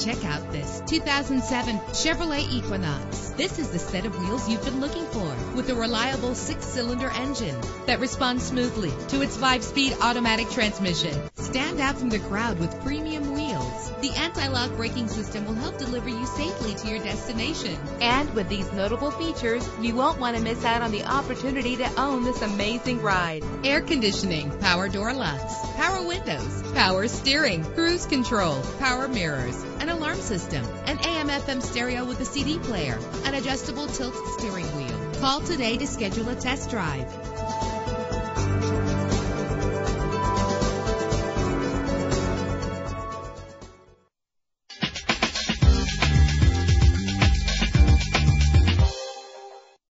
Check out this 2007 Chevrolet Equinox. This is the set of wheels you've been looking for, with a reliable 6-cylinder engine that responds smoothly to its 5-speed automatic transmission. Stand out from the crowd with premium wheels. The anti-lock braking system will help deliver you safely to your destination. And with these notable features, you won't want to miss out on the opportunity to own this amazing ride. Air conditioning, power door locks, power windows, power steering, cruise control, power mirrors, an alarm system, an AM/FM stereo with a CD player, an adjustable tilt steering wheel. Call today to schedule a test drive.